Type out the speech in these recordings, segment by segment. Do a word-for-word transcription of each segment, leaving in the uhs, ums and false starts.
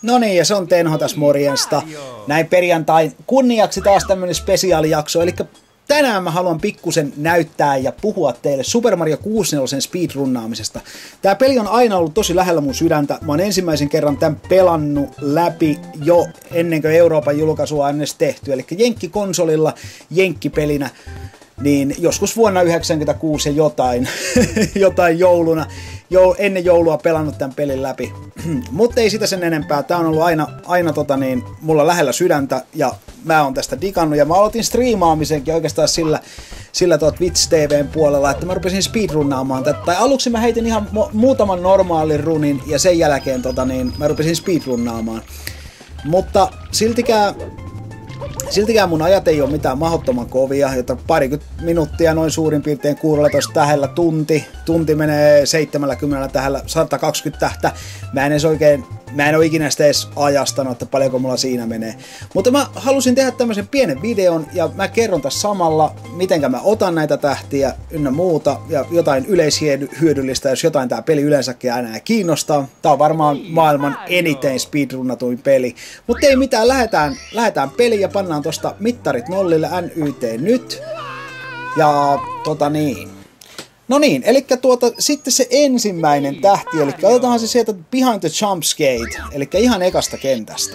No niin, ja se on Tenho tässä morjesta. Näin perjantain kunniaksi taas tämmönen spesiaalijakso, eli tänään mä haluan pikkusen näyttää ja puhua teille Super Mario kuusikymmentäneljä speedrunnaamisesta. Tää peli on aina ollut tosi lähellä mun sydäntä. Mä oon ensimmäisen kerran tän pelannut läpi jo ennen kuin Euroopan julkaisua on edes tehty. Eli jenkkikonsolilla, jenkkipelinä, niin joskus vuonna yhdeksänkymmentäkuusi ja jotain, jotain jouluna. Jo, ennen joulua pelannut tämän pelin läpi. Mutta ei sitä sen enempää. Tää on ollut aina, aina tota niin, mulla lähellä sydäntä ja mä oon tästä digannut. Ja mä aloitin striimaamisenkin oikeastaan sillä, sillä tuot Twitch T V:n puolella, että mä rupesin speedrunnaamaan tätä. Tai aluksi mä heitin ihan mu- muutaman normaalin runin ja sen jälkeen tota niin, mä rupesin speedrunnaamaan. Mutta siltikään... Siltikään mun ajat ei ole mitään mahdottoman kovia, jota parikymmentä minuuttia noin suurin piirtein kuusitoista tähdellä tunti. Tunti menee seitsemänkymmentä tähdellä sata kaksikymmentä tähtä. Mä en edes oikein, mä en ole ikinä sitä edes ajastanut, että paljonko mulla siinä menee. Mutta mä halusin tehdä tämmöisen pienen videon ja mä kerron tässä samalla, mitenkä mä otan näitä tähtiä ynnä muuta ja jotain yleishyödyllistä, jos jotain tää peli yleensäkin enää kiinnostaa. Tää on varmaan maailman eniten speedrunnatuin peli. Mutta ei mitään, lähdetään, lähdetään peliin ja pannaan tosta mittarit nollille, N Y T nyt. Ja tota niin. No niin, eli tuota, sitten se ensimmäinen tähti, eli otetaan se sieltä Behind the Jumps Gate, eli ihan ekasta kentästä.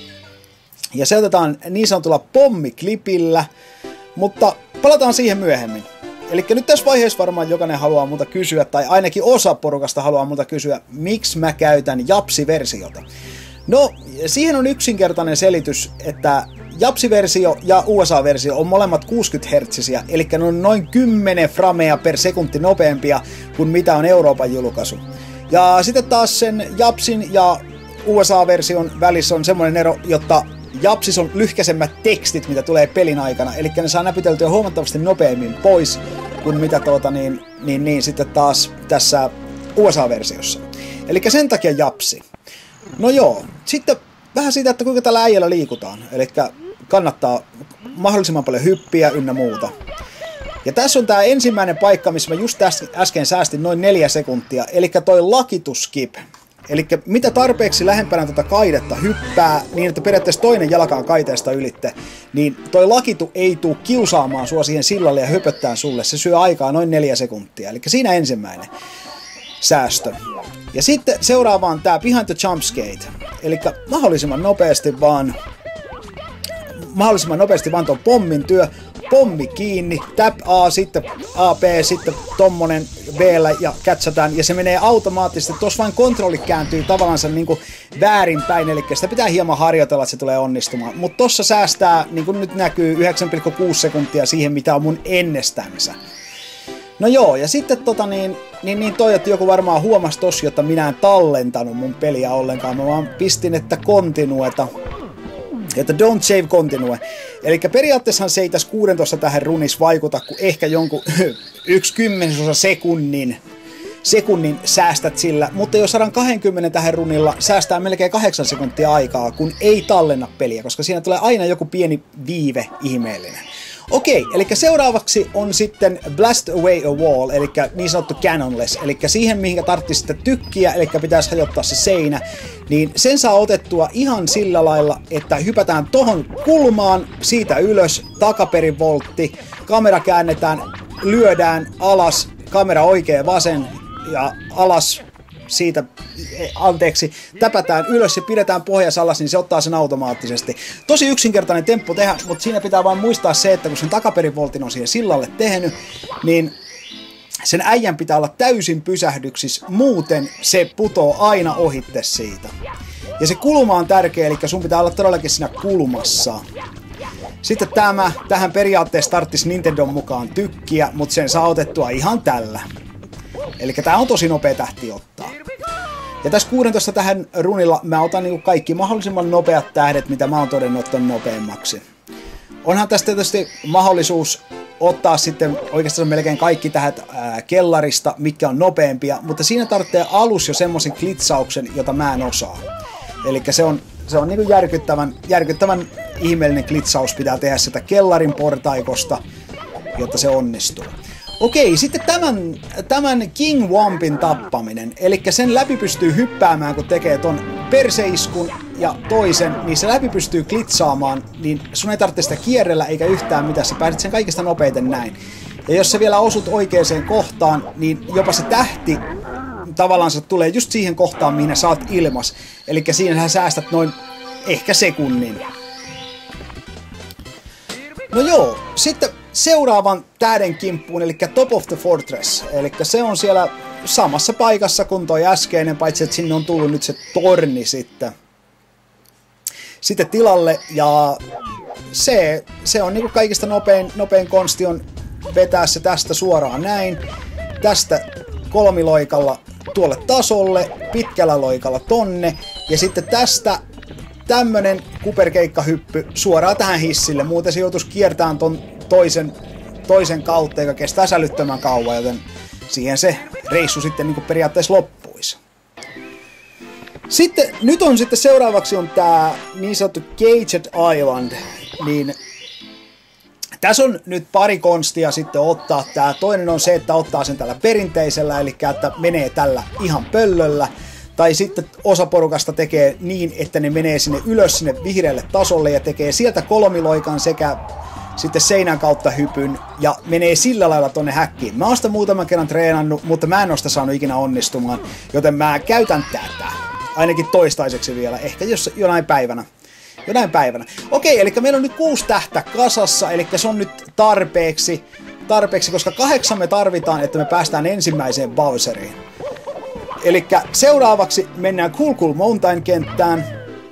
Ja se otetaan niin sanotulla pommiklipillä, mutta palataan siihen myöhemmin. Eli nyt tässä vaiheessa varmaan jokainen haluaa multa kysyä, tai ainakin osa porukasta haluaa multa kysyä, miksi mä käytän Japsi-versiota. No, siihen on yksinkertainen selitys, että Japsi-versio ja U S A-versio on molemmat kuusikymmentä hertsiä, eli ne on noin kymmenen framea per sekunti nopeampia kuin mitä on Euroopan julkaisu. Ja sitten taas sen Japsin ja U S A-version välissä on semmoinen ero, jotta Japsis on lyhkäisemmät tekstit, mitä tulee pelin aikana, eli ne saa näpyteltyä huomattavasti nopeammin pois kuin mitä tuota niin, niin, niin sitten taas tässä U S A-versiossa. Eli sen takia Japsi. No joo, sitten vähän siitä, että kuinka tällä äijällä liikutaan. Eli kannattaa mahdollisimman paljon hyppiä ynnä muuta. Ja tässä on tää ensimmäinen paikka, missä mä just äsken säästin noin neljä sekuntia. Eli toi lucky to skip. Eli mitä tarpeeksi lähempänä tätä kaidetta hyppää, niin että periaatteessa toinen jalka on kaiteesta ylitte, niin toi lucky to ei tuu kiusaamaan sua siihen sillalle ja höpöttää sulle. Se syö aikaa noin neljä sekuntia. Eli siinä ensimmäinen säästö. Ja sitten seuraavaan tää Behind the Jumps Gate. Eli mahdollisimman nopeasti vaan mahdollisimman nopeasti vaan ton pommin työ, pommi kiinni, tap A, sitten A, B, sitten tommonen B-llä ja catchataan, ja se menee automaattisesti, tossa vain kontrolli kääntyy tavallaan niinku väärinpäin, eli sitä pitää hieman harjoitella, että se tulee onnistumaan, mutta tossa säästää, niin kuin nyt näkyy, yhdeksän pilkku kuusi sekuntia siihen, mitä on mun ennestänsä. No joo, ja sitten tota niin, niin, niin toi, että joku varmaan huomasi tossa, jotta minä en tallentanut mun peliä ollenkaan, mä vaan pistin, että continueta, että don't save continue. Eli periaatteessahan se ei tässä kuudentoista tähän runis vaikuta, kun ehkä jonkun yksi kymmenesosa sekunnin, sekunnin säästät sillä, mutta jos sata kaksikymmentä tähän runilla säästää melkein kahdeksan sekuntia aikaa, kun ei tallenna peliä, koska siinä tulee aina joku pieni viive ihmeellinen. Okei, eli seuraavaksi on sitten Blast Away a Wall, eli niin sanottu Cannonless, eli siihen mihin tarvitsisi sitten tykkiä, eli pitäisi hajottaa se seinä, niin sen saa otettua ihan sillä lailla, että hypätään tohon kulmaan, siitä ylös, takaperin voltti, kamera käännetään, lyödään alas, kamera oikea vasen ja alas, siitä, anteeksi, täpätään ylös ja pidetään pohjas alas, niin se ottaa sen automaattisesti. Tosi yksinkertainen temppu tehdä, mutta siinä pitää vain muistaa se, että kun sen takaperivoltin on siihen sillalle tehnyt, niin sen äijän pitää olla täysin pysähdyksissä, muuten se putoo aina ohitte siitä. Ja se kulma on tärkeä, eli sun pitää olla todellakin siinä kulmassa. Sitten tämä, tähän periaatteessa tarvitsisi Nintendon mukaan tykkiä, mutta sen saa otettua ihan tällä. Eli tää on tosi nopea tähti ottaa. Ja tässä kuudentoista tähän runilla mä otan niinku kaikki mahdollisimman nopeat tähdet, mitä mä oon todennut ton nopeammaksi. Onhan tästä tietysti mahdollisuus ottaa sitten oikeastaan melkein kaikki tähdet ää, kellarista, mitkä on nopeampia, mutta siinä tarvitsee alus jo semmoisen klitsauksen, jota mä en osaa. Eli se on, se on niinku järkyttävän, järkyttävän ihmeellinen klitsaus pitää tehdä sitä kellarin portaikosta, jotta se onnistuu. Okei, sitten tämän, tämän King Wumpin tappaminen, eli sen läpi pystyy hyppäämään, kun tekee ton perseiskun, ja toisen, niin se läpi pystyy klitsaamaan, niin sun ei tarvitse sitä kierrellä eikä yhtään mitään, sä pääset sen kaikista nopeiten näin. Ja jos sä vielä osut oikeaan kohtaan, niin jopa se tähti tavallaan se tulee just siihen kohtaan, mihin sä oot ilmas. Eli siinä sä säästät noin ehkä sekunnin. No joo, sitten seuraavan tähden kimppuun, eli Top of the Fortress. Eli se on siellä samassa paikassa kuin toi äskeinen, paitsi että sinne on tullut nyt se torni sitten. Sitten tilalle, ja se, se on niinku kaikista nopein, nopein konsti on vetää se tästä suoraan näin. Tästä kolmiloikalla tuolle tasolle, pitkällä loikalla tonne, ja sitten tästä tämmönen kuperkeikkahyppy suoraan tähän hissille, muuten se joutuisi kiertämään ton toisen, toisen kautta, joka kestää sälyttömän kauan, joten siihen se reissu sitten niin kuin periaatteessa loppuisi. Sitten, nyt on sitten seuraavaksi on tää niin sanottu Caged Island, niin tässä on nyt pari konstia sitten ottaa tää. Toinen on se, että ottaa sen tällä perinteisellä, eli että menee tällä ihan pöllöllä. Tai sitten osa porukasta tekee niin, että ne menee sinne ylös sinne vihreälle tasolle ja tekee sieltä kolmiloikan sekä sitten seinän kautta hypyn ja menee sillä lailla tonne häkkiin. Mä oon sitä muutaman kerran treenannut, mutta mä en oo sitä saanut ikinä onnistumaan, joten mä käytän tätä. Ainakin toistaiseksi vielä, ehkä jos, jonain päivänä. Jonain päivänä. Okei, eli meillä on nyt kuusi tähtä kasassa, eli se on nyt tarpeeksi, tarpeeksi, koska kahdeksan me tarvitaan, että me päästään ensimmäiseen Bowseriin. Eli seuraavaksi mennään Cool Cool Mountain-kenttään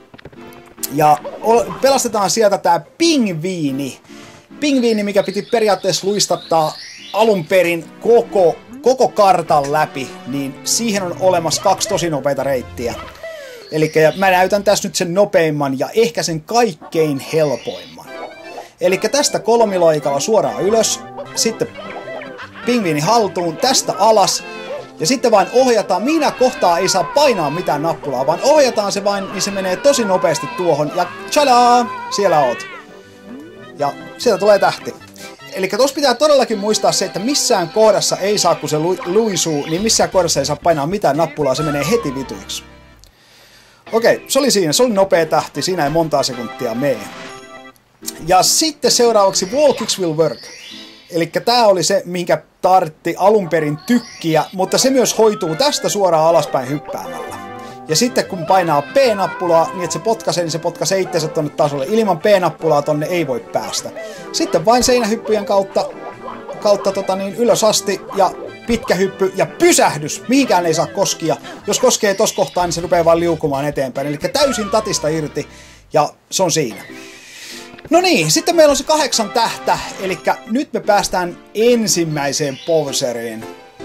ja pelastetaan sieltä tää pingviini. Pingviini, mikä piti periaatteessa luistattaa alun perin koko, koko kartan läpi, niin siihen on olemassa kaksi tosi nopeita reittiä. Eli mä näytän tässä nyt sen nopeimman ja ehkä sen kaikkein helpoimman. Eli tästä kolmiloikalla suoraan ylös, sitten pingviini haltuun, tästä alas. Ja sitten vain ohjataan, minä kohtaa ei saa painaa mitään nappulaa, vaan ohjataan se vain, niin se menee tosi nopeasti tuohon. Ja tchadaa, siellä oot. Ja sieltä tulee tähti. Eli tuossa pitää todellakin muistaa se, että missään kohdassa ei saa, kun se lu- luisuu, niin missään kohdassa ei saa painaa mitään nappulaa, se menee heti vituiksi. Okei, se oli siinä, se oli nopea tähti, siinä ei montaa sekuntia mene. Ja sitten seuraavaksi Wall Kicks Will Work. Eli tää oli se, minkä tartti alun perin tykkiä, mutta se myös hoituu tästä suoraan alaspäin hyppäämällä. Ja sitten kun painaa P-nappulaa, niin että se potkaisee, niin se potkaisee itsensä tonne tasolle. Ilman P-nappulaa tonne ei voi päästä. Sitten vain seinähyppyjen kautta, kautta tota niin, ylös asti ja pitkä hyppy ja pysähdys. Mihinkään ei saa koskia. Jos koskee tossa kohtaa, niin se rupeaa vaan liukumaan eteenpäin. Eli täysin tatista irti ja se on siinä. No niin, sitten meillä on se kahdeksan tähtä, eli nyt me päästään ensimmäiseen Bowseriin.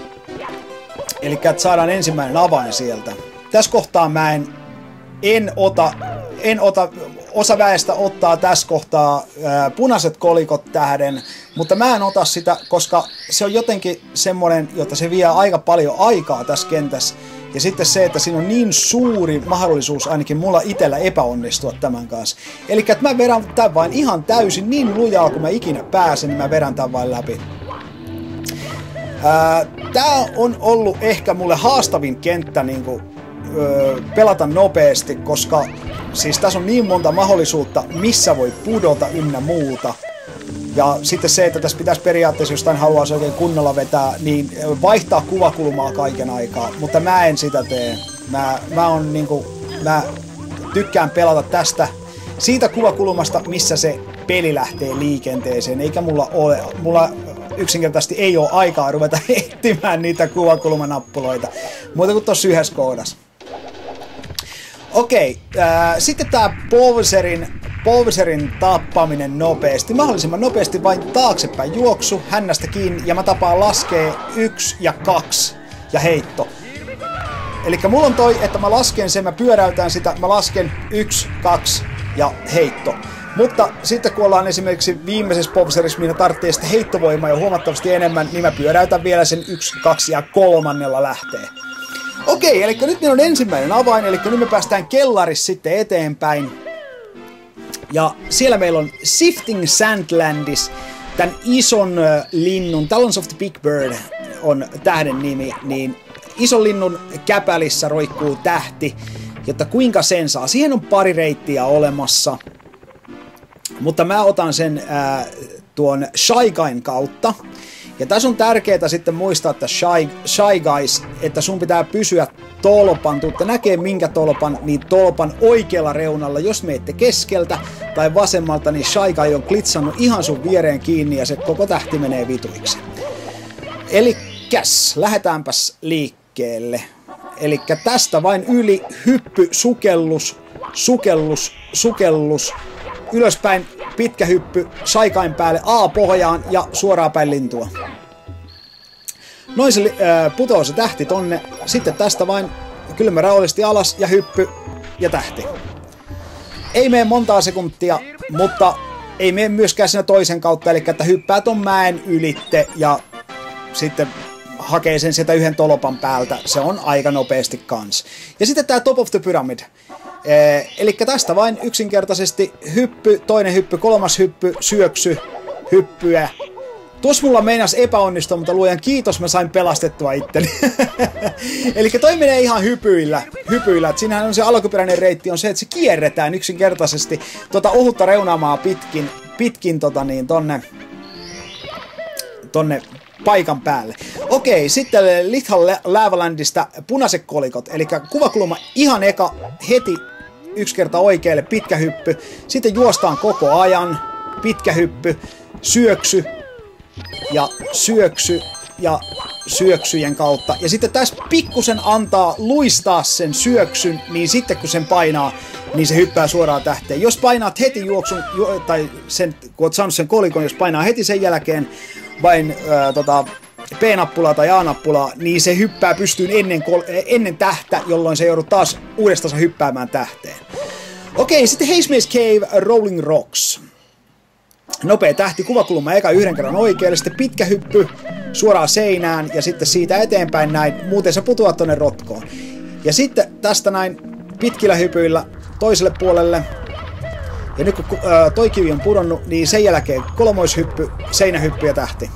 Eli että saadaan ensimmäinen avain sieltä. Tässä kohtaa mä en, en ota, en ota, osa väestä ottaa tässä kohtaa ää, punaiset kolikot tähden, mutta mä en ota sitä, koska se on jotenkin semmoinen, jota se vie aika paljon aikaa tässä kentässä. Ja sitten se, että siinä on niin suuri mahdollisuus ainakin mulla itsellä epäonnistua tämän kanssa. Eli että mä vedän tämän vain ihan täysin niin lujaa kuin mä ikinä pääsen, niin mä vedän tämän vain läpi. Ää, tää on ollut ehkä mulle haastavin kenttä niin kuin, öö, pelata nopeasti, koska siis tässä on niin monta mahdollisuutta, missä voi pudota ynnä muuta. Ja sitten se, että tässä pitäisi periaatteessa, jos tämän haluaisi oikein kunnolla vetää, niin vaihtaa kuvakulmaa kaiken aikaa, mutta mä en sitä tee. Mä, mä, on niinku, mä tykkään pelata tästä, siitä kuvakulmasta, missä se peli lähtee liikenteeseen, eikä mulla ole, mulla yksinkertaisesti ei ole aikaa ruveta etsimään niitä kuvakulmanappuloita, muuta kuin tuossa yhdessä kohdassa. Okei, äh, sitten tää Bowserin Bowserin tappaminen nopeasti. Mahdollisimman nopeasti vain taaksepäin juoksu, hännästä kiinni, ja mä tapaan laskee yksi ja kaksi ja heitto. Eli mulla on toi, että mä lasken sen, mä pyöräytän sitä, mä lasken yksi, kaksi ja heitto. Mutta sitten kun ollaan esimerkiksi viimeisessä Bowserissa, minä tarvitsee sitten heittovoimaa jo huomattavasti enemmän, niin mä pyöräytän vielä sen yksi, kaksi ja kolmannella lähtee. Okei, eli nyt meillä on ensimmäinen avain, eli nyt me päästään kellarissa sitten eteenpäin. Ja siellä meillä on Sifting Sandlandis, tämän ison linnun, Talons of the Big Bird on tähden nimi, niin ison linnun käpälissä roikkuu tähti. jotta kuinka sen saa. Siihen on pari reittiä olemassa, mutta mä otan sen ää, tuon Shy Guyn kautta. Ja tässä on tärkeää sitten muistaa, että Shy, Shy Guys, että sun pitää pysyä tolpan, tuutte näkee minkä tolpan, niin tolpan oikealla reunalla. Jos meette keskeltä tai vasemmalta, niin Shy Guy on klitsannut ihan sun viereen kiinni ja se koko tähti menee vituiksi. Elikkäs, lähdetäänpäs liikkeelle. Elikkä tästä vain yli, hyppy, sukellus, sukellus, sukellus, ylöspäin, pitkä hyppy, Shy Guyn päälle, A pohjaan ja suoraan päin lintua. Noin se äh, putoo se tähti tonne, sitten tästä vain kylmä rauhallisesti alas ja hyppy ja tähti. Ei mene montaa sekuntia, mutta ei mene myöskään siinä toisen kautta, eli että hyppää ton mäen ylitte ja sitten hakee sen sieltä yhden tolopan päältä. Se on aika nopeasti kans. Ja sitten tää Top of the Pyramid. Ee, eli tästä vain yksinkertaisesti hyppy, toinen hyppy, kolmas hyppy, syöksy, hyppyä. Tuossa mulla meinas epäonnistua, mutta luojan kiitos, mä sain pelastettua itteni. Eli toi menee ihan hypyillä. hypyillä. Et siinähän on se alkuperäinen reitti on se, että se kierretään yksinkertaisesti tuota ohutta reunaamaa pitkin, pitkin tota niin, tonne, tonne paikan päälle. Okei, sitten Lethal Lavalandista punaiset kolikot. Eli kuvakulma ihan eka heti yksi kerta oikealle, pitkä hyppy. Sitten juostaan koko ajan, pitkä hyppy, syöksy ja syöksy ja syöksyjen kautta. Ja sitten tässä pikkusen antaa luistaa sen syöksyn, niin sitten kun sen painaa, niin se hyppää suoraan tähteen. Jos painaat heti juoksun, ju, tai sen, kun oot saanut sen kolikon, jos painaa heti sen jälkeen vain ää, tota, P-nappulaa tai A-nappulaa, niin se hyppää pystyyn ennen, ennen tähtä, jolloin se joudut taas uudestaan hyppäämään tähteen. Okei, sitten Hazemaze Cave Rolling Rocks. Nopea tähti, kuvakulma eka yhden kerran oikealle, sitten pitkä hyppy suoraan seinään ja sitten siitä eteenpäin näin, muuten sä putoat tonne rotkoon. Ja sitten tästä näin pitkillä hypyillä toiselle puolelle. Ja nyt kun ää, toi kivi on pudonnut, niin sen jälkeen kolmoishyppy, seinähyppy ja tähti.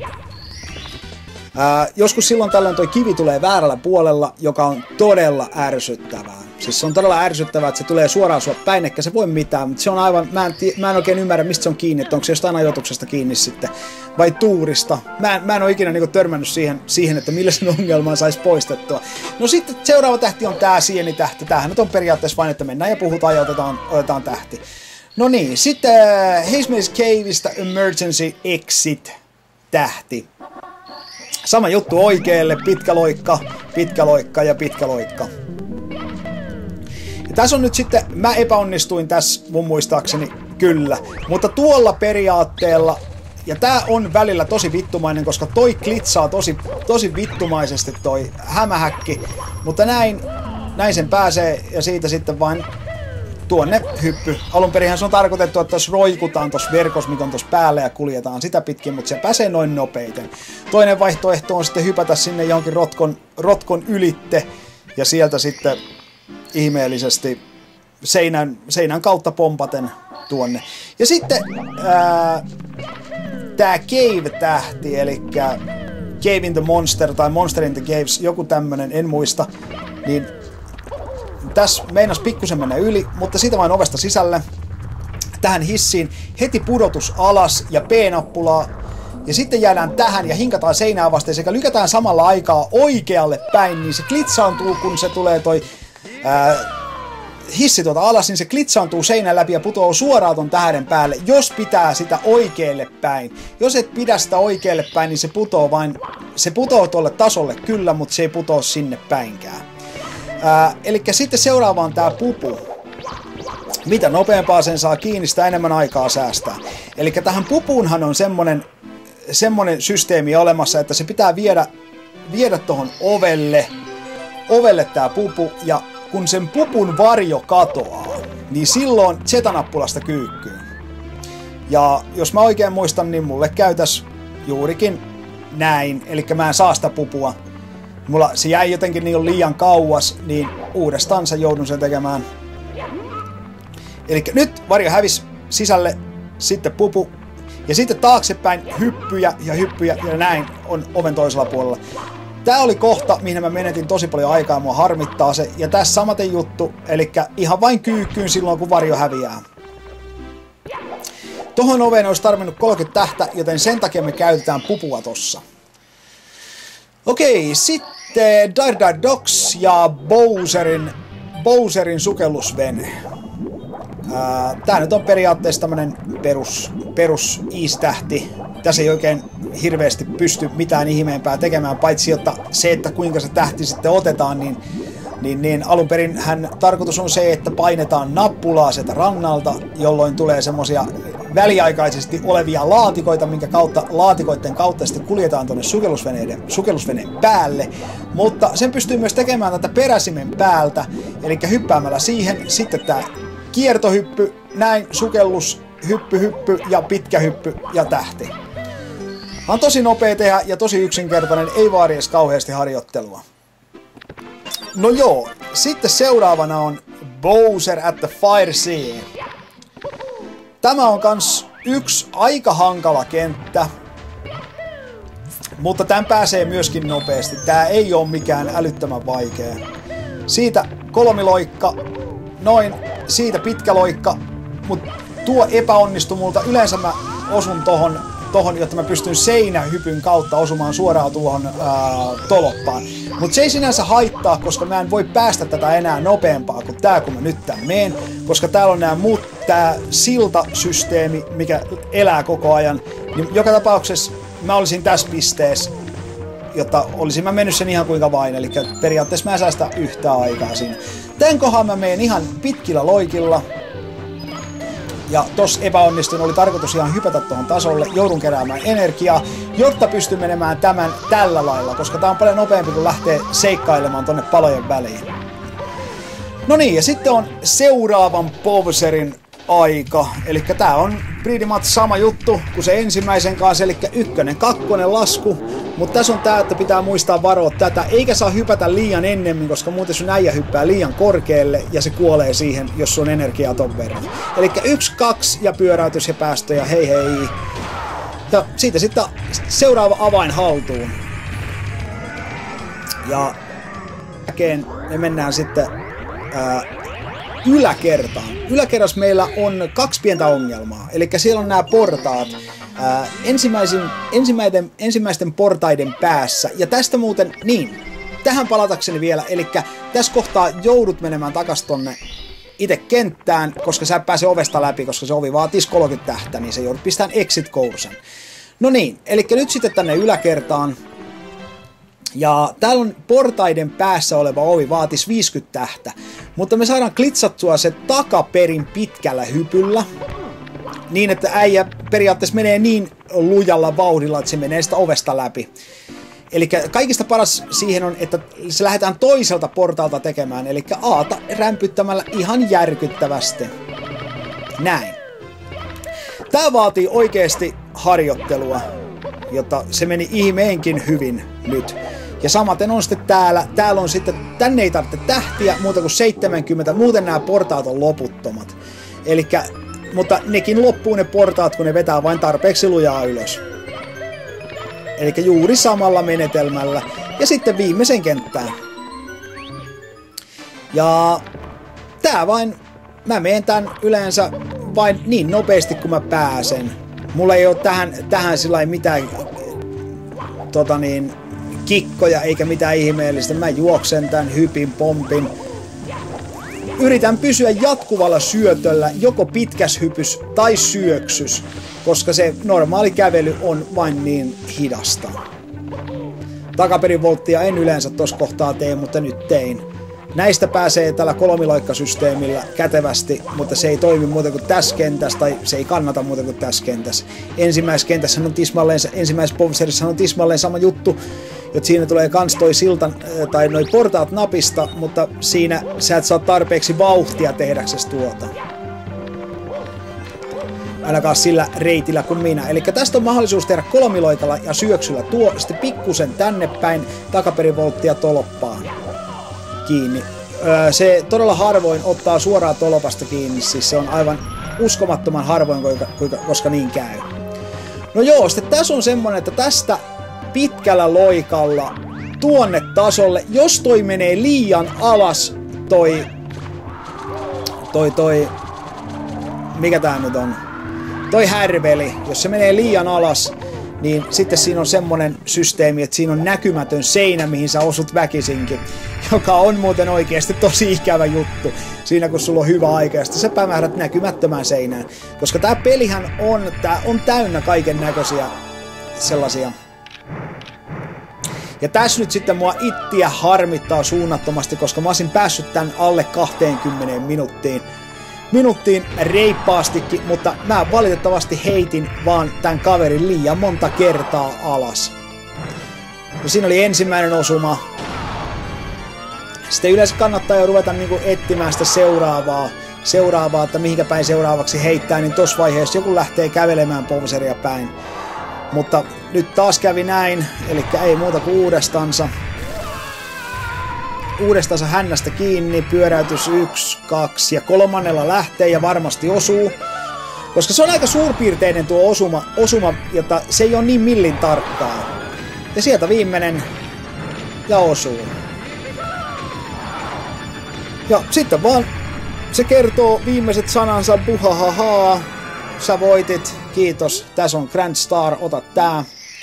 Ää, joskus silloin tällöin toi kivi tulee väärällä puolella, joka on todella ärsyttävää. Siis se on todella ärsyttävää, että se tulee suoraan sua päin, eikä se voi mitään, mutta se on aivan, mä en, mä en oikein ymmärrä, mistä se on kiinni, että onko se jostain ajoituksesta kiinni sitten, vai tuurista. Mä en, mä en ole ikinä niinku törmännyt siihen, siihen, että millä sen ongelman saisi poistettua. No sitten seuraava tähti on tää sienitähti, tämähän nyt on periaatteessa vain, että mennään ja puhutaan ja otetaan, otetaan tähti. No niin, sitten äh, Hazemaze Caveista Emergency Exit tähti. Sama juttu oikealle, pitkä loikka, pitkä loikka ja pitkä loikka. Ja tässä on nyt sitten, mä epäonnistuin tässä mun muistaakseni kyllä, mutta tuolla periaatteella, ja tää on välillä tosi vittumainen, koska toi klitsaa tosi, tosi vittumaisesti toi hämähäkki, mutta näin, näin sen pääsee ja siitä sitten vain tuonne hyppy. Alunperinhän se on tarkoitettu, että jos roikutaan tuossa verkossa, mikä on tuossa päällä ja kuljetaan sitä pitkin, mutta se pääsee noin nopeiten. Toinen vaihtoehto on sitten hypätä sinne johonkin rotkon, rotkon ylitte ja sieltä sitten ihmeellisesti seinän, seinän kautta pompaten tuonne. Ja sitten ää, tää Cave-tähti, eli Cave in the Monster tai Monster in the Caves, joku tämmönen, en muista, niin tässä meinas pikkusen mennä yli, mutta siitä vain ovesta sisälle tähän hissiin, heti pudotus alas ja P-nappulaa, ja sitten jäädään tähän ja hinkataan seinää vasten sekä lykätään samalla aikaa oikealle päin, niin se klitsaantuu, kun se tulee toi ää, hissi tuota alas, niin se klitsaantuu seinän läpi ja putoaa suoraan ton tähden päälle, jos pitää sitä oikealle päin. Jos et pidä sitä oikealle päin, niin se putoo vain, se putoo tuolle tasolle kyllä, mutta se ei putoo sinne päinkään. Ää, elikkä sitten seuraava on tää pupu. Mitä nopeampaa sen saa kiinni, sitä enemmän aikaa säästää. Elikkä tähän pupuunhan on semmonen, semmonen systeemi olemassa, että se pitää viedä, viedä tohon ovelle, ovelle tää pupu, ja kun sen pupun varjo katoaa, niin silloin Z-nappulasta kyykkyy. Ja jos mä oikein muistan, niin mulle käytäs juurikin näin, elikkä mä en saa sitä pupua. Mulla se jäi jotenkin niin liian kauas, niin uudestaan joudun sen tekemään. Elikkä nyt varjo hävisi sisälle, sitten pupu, ja sitten taaksepäin hyppyjä ja hyppyjä, ja näin on oven toisella puolella. Tää oli kohta, mihin mä menetin tosi paljon aikaa ja mua harmittaa se. Ja tässä samaten juttu, eli ihan vain kyykkyyn silloin kun varjo häviää. Tohon oveen olisi tarvinnut kolmekymmentä tähtä, joten sen takia me käytetään pupua tossa. Okei, sitten Dire Dire Docks ja Bowserin, Bowserin sukellusvene. Ää, tää nyt on periaatteessa tämmönen perus, perus easy-tähti. Tässä ei oikein hirveästi pysty mitään ihmeempää tekemään, paitsi jotta se, että kuinka se tähti sitten otetaan, niin, niin, niin alun perin hän tarkoitus on se, että painetaan nappulaa sieltä rannalta, jolloin tulee semmosia väliaikaisesti olevia laatikoita, minkä kautta laatikoiden kautta sitten kuljetaan tuonne sukellusveneiden, sukellusveneen päälle, mutta sen pystyy myös tekemään tätä peräsimen päältä, eli hyppäämällä siihen, sitten tää kiertohyppy, näin sukellus, hyppy, hyppy ja pitkä hyppy ja tähti. On tosi nopea tehdä ja tosi yksinkertainen, ei vaadi edes kauheasti harjoittelua. No joo, sitten seuraavana on Bowser at the Fire Sea. Tämä on kans yksi aika hankala kenttä, mutta tämän pääsee myöskin nopeasti. Tää ei ole mikään älyttömän vaikea. Siitä kolmiloikka, noin, siitä pitkä loikka, mutta tuo epäonnistui multa. Yleensä mä osun tohon, tohon jotta mä pystyn seinähypyn kautta osumaan suoraan tuohon ää, toloppaan. Mutta se ei sinänsä haittaa, koska mä en voi päästä tätä enää nopeampaa kuin tää, kun mä nyt tän meen. Koska täällä on nää muut, tää siltasysteemi, mikä elää koko ajan. Niin joka tapauksessa mä olisin tässä pisteessä, jotta olisin mä mennyt sen ihan kuinka vain. Eli periaatteessa mä en säästä yhtään aikaa siinä. Tän kohan mä menen ihan pitkillä loikilla. Ja tossa epäonnistun, oli tarkoitus ihan hypätä tuohon tasolle, joudun keräämään energiaa, jotta pystyn menemään tämän tällä lailla, koska tää on paljon nopeampi kuin lähtee seikkailemaan tonne palojen väliin. No niin, ja sitten on seuraavan Bowserin aika, eli tää on pretty much sama juttu kuin se ensimmäisen kanssa, eli ykkönen, kakkonen lasku, mutta tässä on tää, että pitää muistaa varoa tätä, eikä saa hypätä liian ennemmin, koska muuten sun äijä hyppää liian korkealle ja se kuolee siihen, jos sun energiaa ton verran. Eli yksi, kaksi ja pyöräytys ja päästöjä, hei hei. Ja siitä sitten seuraava avain haltuun. Ja jälkeen me mennään sitten ää, yläkertaan. Yläkerrassa meillä on kaksi pientä ongelmaa. Eli siellä on nämä portaat ää, ensimmäisen, ensimmäisten, ensimmäisten portaiden päässä. Ja tästä muuten, niin, tähän palatakseni vielä. Eli tässä kohtaa joudut menemään takas tonne itse kenttään, koska sä et pääse ovesta läpi, koska se ovi vaatisi kolmekymmentä tähtä, niin se joudut pistämään exit-koursen. No niin, eli nyt sitten tänne yläkertaan. Ja täällä on portaiden päässä oleva ovi, vaatisi viisikymmentä tähtä. Mutta me saadaan klitsattua se takaperin pitkällä hypyllä. Niin, että äijä periaatteessa menee niin lujalla vauhdilla, että se menee sitä ovesta läpi. Eli kaikista paras siihen on, että se lähdetään toiselta portaalta tekemään. Eli Aata rämpyttämällä ihan järkyttävästi. Näin. Tää vaatii oikeasti harjoittelua, jotta se meni ihmeenkin hyvin nyt. Ja samaten on sitten täällä, täällä on sitten, tänne ei tarvitse tähtiä muuta kuin seitsemänkymmentä, muuten nämä portaat on loputtomat. Elikkä, mutta nekin loppuu ne portaat, kun ne vetää vain tarpeeksi lujaa ylös. Elikkä juuri samalla menetelmällä. Ja sitten viimeisen kenttään. Ja tää vain, mä menen tän yleensä vain niin nopeasti kuin mä pääsen. Mulla ei oo tähän, tähän sillä mitään tota niin, kikkoja eikä mitään ihmeellistä. Mä juoksen tän, hypin, pompin. Yritän pysyä jatkuvalla syötöllä, joko pitkäs hypys tai syöksys, koska se normaali kävely on vain niin hidasta. Takaperivolttia en yleensä tossa kohtaa tee, mutta nyt tein. Näistä pääsee tällä kolmiloikkasysteemillä kätevästi, mutta se ei toimi muuten kuin tässä kentässä, tai se ei kannata muuten kuin tässä kentässä. Ensimmäisessä kentässä on tismalleen, ensimmäisessä Bowserissa on tismalleen sama juttu, että siinä tulee kans toi siltan, tai noi portaat napista, mutta siinä sä et saa tarpeeksi vauhtia tehdäksesi tuota. Ainakaan sillä reitillä kuin minä. Eli tästä on mahdollisuus tehdä kolmiloikalla ja syöksyllä tuo, sitten pikkusen tänne päin, takaperivolttia toloppaan kiinni. Se todella harvoin ottaa suoraan tolopasta kiinni, siis se on aivan uskomattoman harvoin, koska niin käy. No joo, sitten tässä on semmonen, että tästä pitkällä loikalla tuonne tasolle. Jos toi menee liian alas, toi... Toi toi... Mikä tää nyt on? Toi härveli. Jos se menee liian alas, niin sitten siinä on semmonen systeemi, että siinä on näkymätön seinä, mihin sä osut väkisinkin. Joka on muuten oikeasti tosi ikävä juttu. Siinä kun sulla on hyvä aika ja sitten sä pämähdät näkymättömään seinään. Koska tää pelihän on, tää on täynnä kaiken näköisiä sellaisia. Ja tässä nyt sitten mua ittiä harmittaa suunnattomasti, koska mä olisin päässyt tän alle kaksikymmentä minuuttiin. Minuuttiin reippaastikin, mutta mä valitettavasti heitin vaan tän kaverin liian monta kertaa alas. No siinä oli ensimmäinen osuma. Sitten yleensä kannattaa jo ruveta niinku etsimään sitä seuraavaa, seuraavaa, että mihinkä päin seuraavaksi heittää, niin tossa vaiheessa joku lähtee kävelemään Bowseria päin. Mutta nyt taas kävi näin, eli ei muuta kuin uudestansa. Uudestaan hännästä kiinni, pyöräytys yksi, kaksi ja kolmannella lähtee ja varmasti osuu. Koska se on aika suurpiirteinen tuo osuma, osuma jota se ei ole niin millin tarkkaa. Ja sieltä viimeinen ja osuu. Ja sitten vaan se kertoo viimeiset sanansa, buhahahaa, sä voitit, kiitos, tässä on Grand Star, ota tää.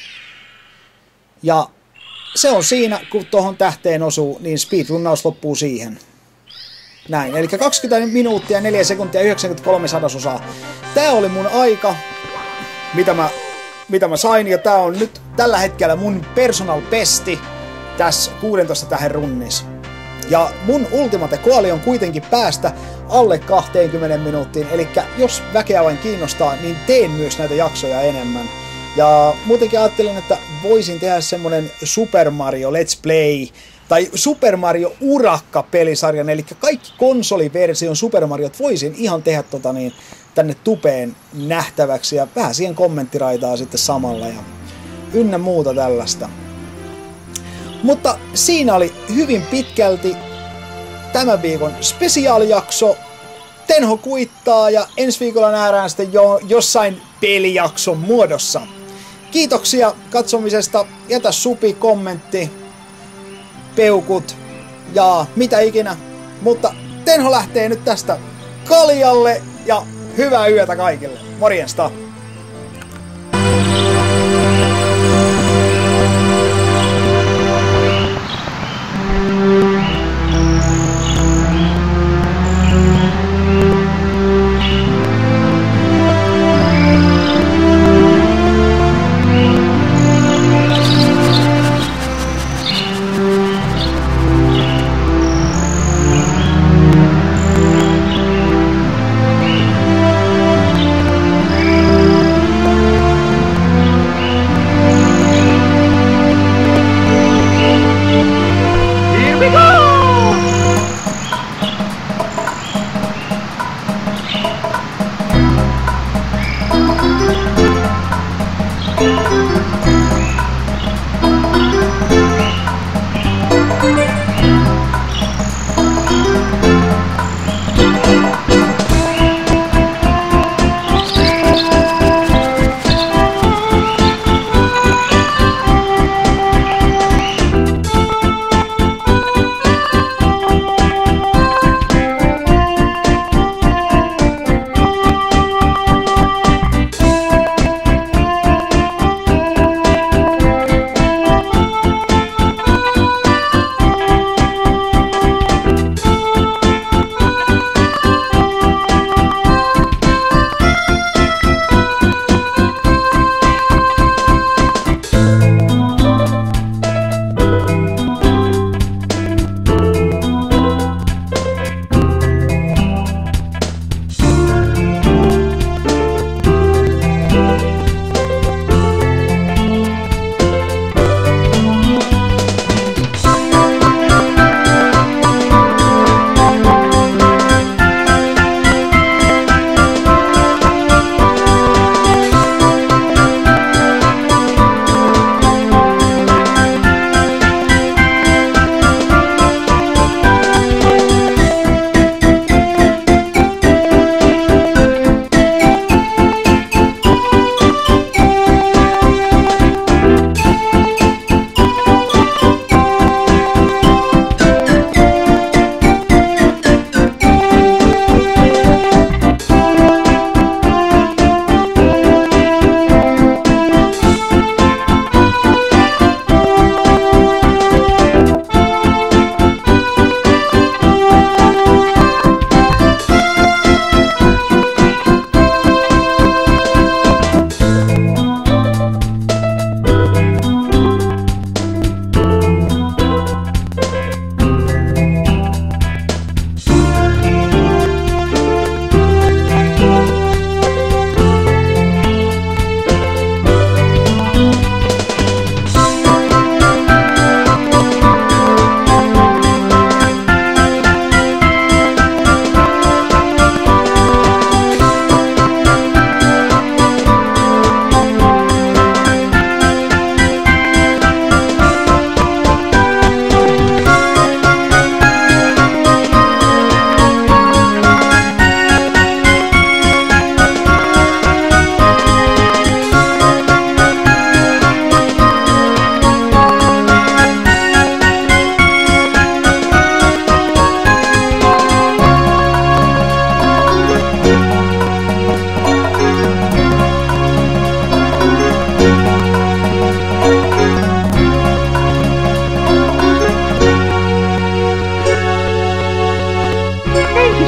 Ja se on siinä, kun tuohon tähteen osuu, niin speedrunnaus loppuu siihen. Näin, eli kaksikymmentä minuuttia, neljä sekuntia, yhdeksänkymmentäkolme sadasosaa. Tää oli mun aika, mitä mä, mitä mä sain, ja tää on nyt tällä hetkellä mun personal besti tässä kuusitoista tähän runnissa. Ja mun ultimate koali on kuitenkin päästä alle kaksikymmentä minuuttiin, eli jos väkeä vain kiinnostaa, niin teen myös näitä jaksoja enemmän. Ja muutenkin ajattelin, että voisin tehdä semmonen Super Mario Let's Play, tai Super Mario Urakka-pelisarjan, eli kaikki konsoliversion Super Mariot voisin ihan tehdä tota niin, tänne tupeen nähtäväksi, ja vähän siihen kommenttiraitaa sitten samalla, ja ynnä muuta tällaista. Mutta siinä oli hyvin pitkälti tämän viikon spesiaalijakso. Tenho kuittaa ja ensi viikolla nähdään sitten jo jossain pelijakson muodossa. Kiitoksia katsomisesta. Jätä supi, kommentti, peukut ja mitä ikinä. Mutta Tenho lähtee nyt tästä kaljalle ja hyvää yötä kaikille. Morjesta!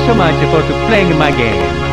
so much for playing my game.